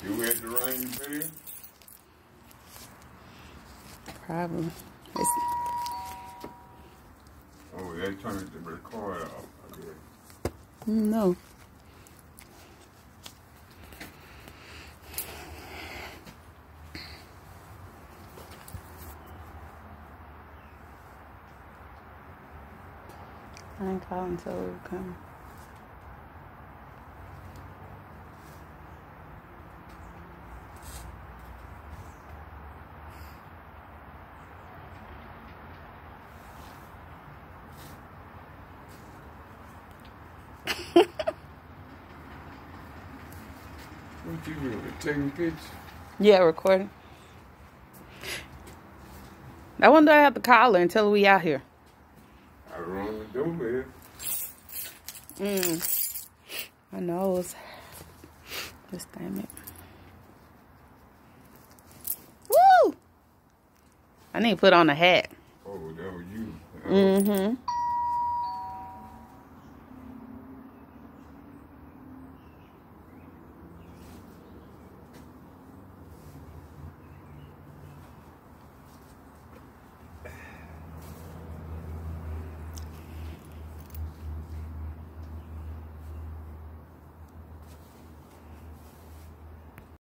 You had the rain bell? Probably. Oh, they turned the record off. Okay. No. I ain't calling until we come. What you doing? Taking pictures? Yeah, recording. I wonder I have to call her and tell her we out here. I run the doorbell. I know it's just damn it. Woo! I need to put on a hat. Oh, that was you. Mm-hmm.